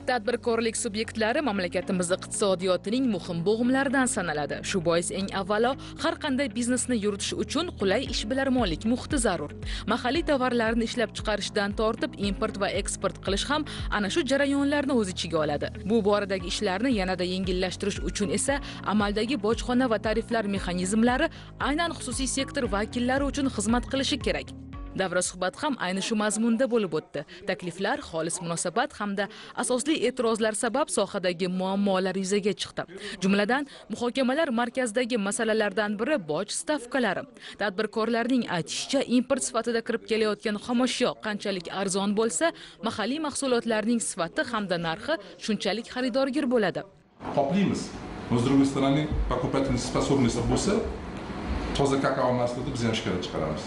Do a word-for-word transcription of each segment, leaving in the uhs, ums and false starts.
Tadbirkorlik subyektlari mamlakatimiz iqtisodiyotining muhim bo'g'imlaridan sanaladi. Shu bois eng avvalo har qanday biznesni yuritish uchun qulay ishbilarmonlik muhiti zarur. Mahalliy tovarlarni ishlab chiqarishdan tortib import va eksport qilish ham ana shu jarayonlarni o'z ichiga oladi. Bu boradagi ishlarni yanada yengillashtirish uchun esa amaldagi bojxona va tariflar mexanizmlari aynan xususiy sektor vakillari uchun xizmat qilishi kerak. Davra suhbat ham ayni shu mazmunda bo'lib o'tdi. Takliflar, xolis munosabat hamda asosli e'tirozlar sabab sohadagi muammolar yuzaga chiqdi. Jumladan, muhokamalar markazidagi masalalardan biri boj stavkalari. Tadbirkorlarning aytishicha, import sifatida kirib kelayotgan xomashyo qanchalik arzon bo'lsa, mahalliy mahsulotlarning sifati hamda narxi shunchalik xaridorgir bo'ladi. Qoplaymiz. Но с другой стороны, покупательная способность bo'lsa, toza kakao mahsulotini biz ham ishga chiqaramiz.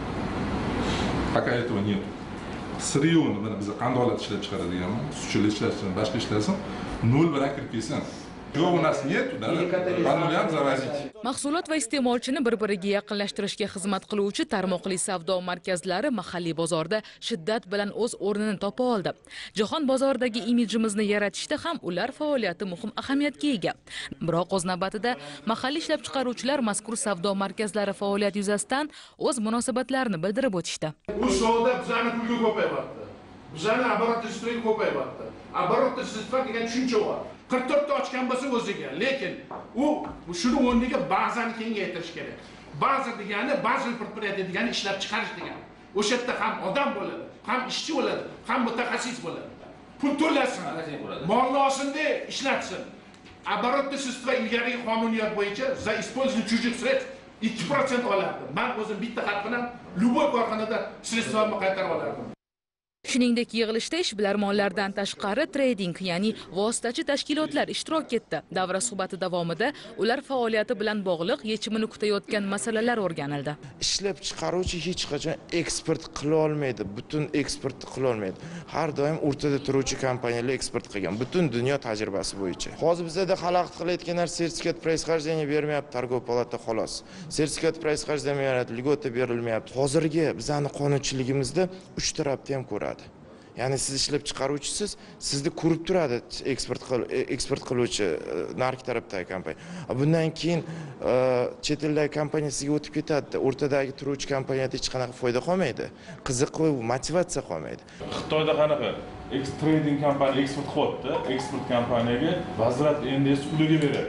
Пока этого нет. Siriyoni mana biz qandolat ishlab chiqaradiganman, sutchilik ishlashdan, boshqa ishlarsan, nol bilan kirib kelsan. Yo'q, u narsa нет, да. Qandolat ham zavozить. Mahsulot va iste'molchini bir-biriga yaqinlashtirishga xizmat qiluvchi tarmoqli savdo markazlari mahalliy bozorda shiddat bilan o'z o'rnini topa oldi. Jahon bozoridagi imijimizni yaratishda ham ular faoliyati muhim ahamiyatga ega. Biroq o'z navbatida mahalliy ishlab chiqaruvchilar mazkur savdo markazlari faoliyati yuzasidan o'z munosabatlarini bildirib o'tishdi. Bu savdo bizani pulga ko'payyapti. Bizani оборот-средства ko'payyapti. Оборот-средства degan tushuncha bor. qirq to'rt ta ochgan bo'lsa o'ziga, lekin u shuni o'rniga bazani kengaytirish kerak. Baza degani bazal предприятие degani ishlab chiqarish degani. O'sha yerda ham odam bo'ladi, ham ishchi bo'ladi, ham mutaxassis bo'ladi. Pul to'lasin, molni olsin-da ishlatsin. Оборот-средства ilgarigi qonuniyat bo'yicha za использование чужих средств ikki prosent olardi. Men o'zim bitta xat bilan любой korxonada sredствamni qaytarib olardim. Shuningdek, yig'ilishda ishbilarmonlardan tashqari trading, ya'ni vositachi tashkilotlar ishtirok etdi. Davra suhbati davomida ular faoliyati bilan bog'liq yechimini kutayotgan masalalar o'rganildi. Ishlab chiqaruvchi hech qachon eksport qila olmaydi, butun eksportni qila olmaydi. Har doim o'rtada turuvchi kompaniyalar eksport qilgan, butun dunyo tajribasi bo'yicha. Hozir bizda xalaqit qilayotgan narsa sertifikat происхождения bermayapti, targov palata xolos. Sertifikat происхождения beradi, lьгота berilmayapti. Hozirgi bizning qonunchiligimizda uch tarafdan ham ko'radi. Ya'ni siz ishlab chiqaruvchisiz, sizni ko'rib turadi eksport eksport qiluvchi nark tarafdagi kompaniya. Bundan keyin chet eldagi kompaniyasiga o'tib ketadi. O'rtadagi turuvchi kompaniyada hech qanaqa foyda qolmaydi. Qiziq va motivatsiya qolmaydi. Xitoyda qanaqa trading kompaniya eksport qilyapti, eksport kompaniyaga vazrat endi puliga beradi.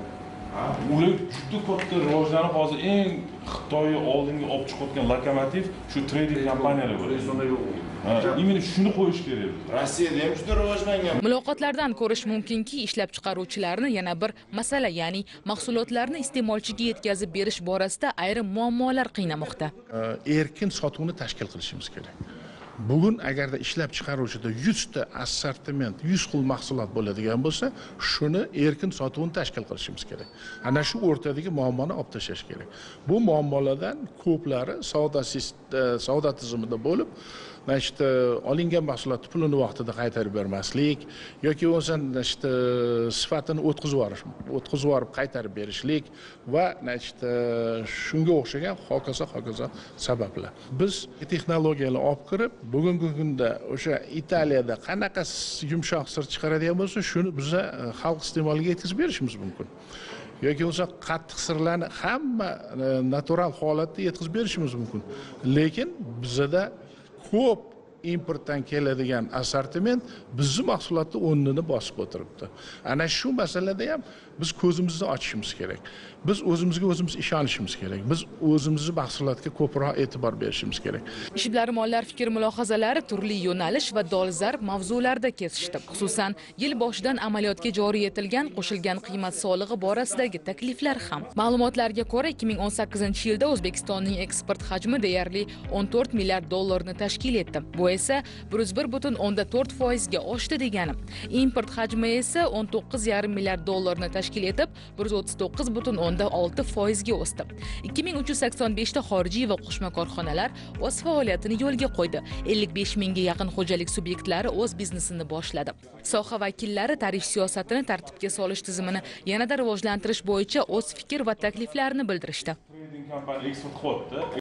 Ular juda katta rivojlanib hozir eng Xitoyni oldinga olib chiqayotgan lokomotiv shu trading kompaniyalar bo'ladi. Именно shuni qo'yish kerak. Rossiyada ham juda rivojlangan. Muloqotlardan ko'rish mumkinki, ishlab chiqaruvchilarni yana bir masala, ya'ni mahsulotlarni iste'molchiga yetkazib berish borasida ayrim muammolar qiynamoqda. Erkin sotuvni tashkil qilishimiz kerak. Bugun agarda ishlab chiqaruvchida yuz ta assortiment, yuz xil mahsulot bo'ladigan bo'lsa, shuni erkin sotuvni tashkil qilishimiz kerak. Ana shu o'rtadagi muammoni olib tashlash kerak. Bu muammolardan ko'plari savdo savdo tizimida bo'lib, işte olingan mahsulotni pulini vaqtida qaytarib bermaslik yoki o'zan işte sifatini o'tkazib yuborish, o'tkazib yuborib qaytarib berishlik va işte shunga o'xshagan hokazo hokazo sabablar. Biz texnologiyalar olib kirib, bugungi kunda o'sha Italiyada qanaqa yumshoq sir chiqaradigan bo'lsa, shuni biz xalq iste'moliga yetkazib berishimiz mumkin. Yoki o'sha qattiq sirlarni hamma natural holatda yetkazib berishimiz mumkin. Lekin bizda ko'p importdan keladigan assortiment bizning mahsulotni o'rnini bosib o'tiribdi. Ana shu masalada ham biz ko'zimizni ochishimiz kerak. Biz o'zimizga o'zimiz ishonishimiz kerak. Biz o'zimizning mahsulotga ko'proq e'tibor berishimiz kerak. Ishbilarmonlar fikr mulohazalari turli yo'nalish va dolzarb mavzularda kesishdi. Xususan, yil boshidan amaliyotga joriy etilgan qo'shilgan qiymat solig'i borasidagi takliflar ham. Ma'lumotlarga ko'ra, ikki ming o'n sakkizinchi yilda O'zbekistonning eksport hajmi deyarli o'n to'rt milliard dollarni tashkil etdi. Bu esa bir yuz bir butun o'nda to'rt foizga oshdi degani. Import hajmi esa o'n to'qqiz yarim milliard dollarni tashkil etib, bir yuz o'ttiz to'qqiz butun o'nda olti foizga o'sdi. ikki ming uch yuz sakson besh ta xorijiy va qo'shma korxonalar o'z faoliyatini yo'lga qo'ydi. ellik besh mingga yaqin xo'jalik subyektlari o'z biznesini boshladi. Soha vakillari tarif siyosatini tartibga solish tizimini yanada rivojlantirish bo'yicha o'z fikr va takliflarini bildirishdi.